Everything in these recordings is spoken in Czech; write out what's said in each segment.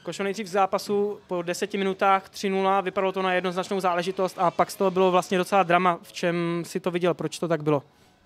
Košo nejdřív v zápasu po 10 minutách 3-0, vypadalo to na jednoznačnou záležitost a pak z toho bylo vlastně docela drama. V čem si to viděl, proč to tak bylo?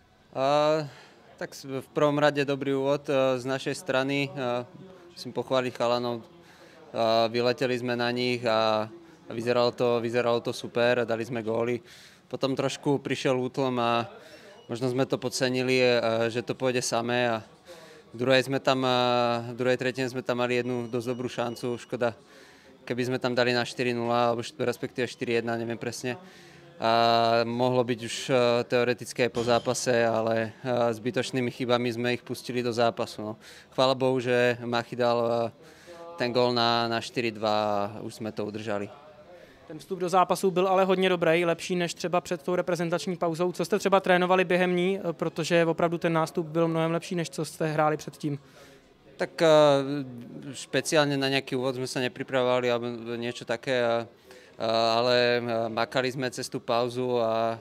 Tak v prvom rade dobrý úvod z našej strany. Musím pochváliť chalanov. Vyleteli sme na nich a vyzeralo to super, dali sme góly. Potom trošku prišiel útlom a možno sme to podcenili, že to pôjde samé. A v druhej tretine sme tam mali jednu dosť dobrú šancu. Škoda, keby sme tam dali na 4-0, alebo respektíve 4-1, neviem presne. A mohlo byť už teoreticky aj po zápase, ale zbytočnými chybami sme ich pustili do zápasu. No. Chvála Bohu, že Machy dal ten gól na 4-2 a už jsme to udrželi. Ten vstup do zápasu byl ale hodně dobrý, lepší než třeba před tou reprezentační pauzou. Co jste třeba trénovali během ní, protože opravdu ten nástup byl mnohem lepší, než co jste hráli předtím? Tak špeciálne na nejaký úvod sme sa nepripravovali alebo niečo také, ale makali sme cez tú pauzu a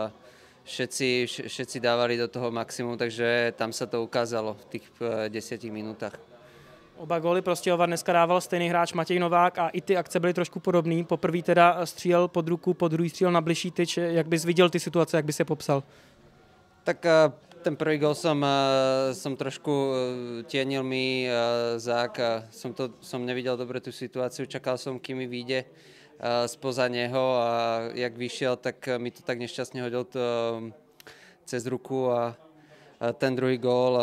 všetci dávali do toho maximum, takže tam sa to ukázalo v tých 10 minútach. Oba góly Prostějova dneska dával stejný hráč Matěj Novák a i ty akce byly trošku podobný. Poprvé teda střílel pod ruku, po druhý střílel na bližší tyč. Jak bys viděl ty situace, jak bys je popsal? Tak ten prvý gól som trošku tienil mi zák a som nevidel dobre tú situáciu. Čakal som, kým mi vyjde spoza neho a jak vyšiel, tak mi to tak nešťastne hodil cez ruku a ten druhý gól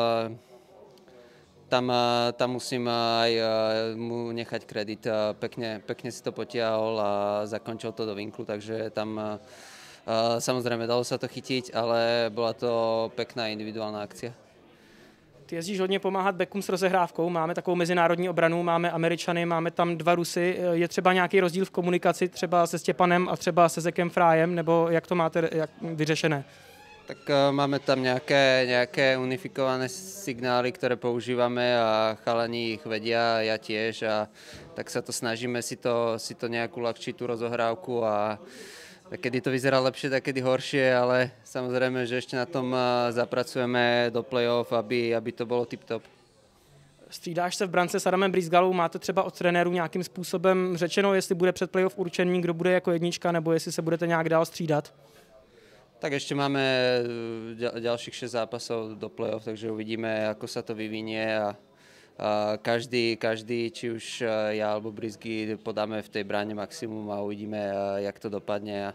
tam musím aj mu nechať kredit. Pekne si to potiahol a zakončil to do vinklu, takže tam samozrejme dalo sa to chytiť, ale bola to pekná individuálna akcia. Ty jezdíš hodně pomáhat backům s rozehrávkou, máme takovou mezinárodní obranu, máme Američany, máme tam 2 Rusy. Je třeba nějaký rozdíl v komunikaci třeba se Stěpanem a třeba se Zekem Frájem, nebo jak to máte vyřešené? Tak máme tam nejaké unifikované signály, ktoré používame a chalani ich vedia, ja tiež a tak sa to snažíme si to nejak uľahčiť tú rozohrávku a kedy to vyzerá lepšie, tak kedy horšie, ale samozrejme, že ešte na tom zapracujeme do play-off, aby to bolo tip-top. Střídáš se v brance s Adamem Brýsgalou, máte třeba od trenérů nějakým způsobem řečeno, jestli bude před play-off určený, kdo bude jako jednička, nebo jestli se budete nějak dál střídat? Tak ešte máme ďalších 6 zápasov do play-off, takže uvidíme, ako sa to vyvinie a každý, či už ja alebo Brizgy podáme v tej bráne maximum a uvidíme, jak to dopadne.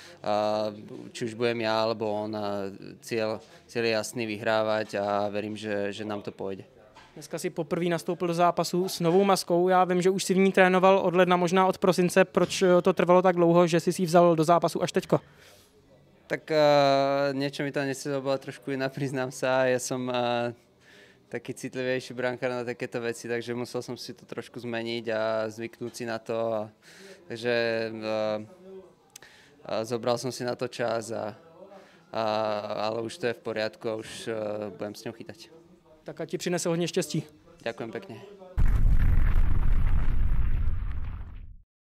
Či už budem ja alebo on, cieľ je jasný vyhrávať a verím, že nám to pôjde. Dneska si poprvé nastoupil do zápasu s novou maskou. Já vím, že už si v ní trénoval od ledna, možná od prosince. Proč to trvalo tak dlouho, že jsi si ji vzal do zápasu až teďko? Tak niečo mi tam bola trošku iná, priznám sa. Ja som taký citlivejší brankár na takéto veci, takže musel som si to trošku zmeniť a zvyknúť si na to. Takže zobral som si na to čas, ale už to je v poriadku a už budem s ňou chytať. Tak a ti přinese hodně štěstí. Ďakujem pekne.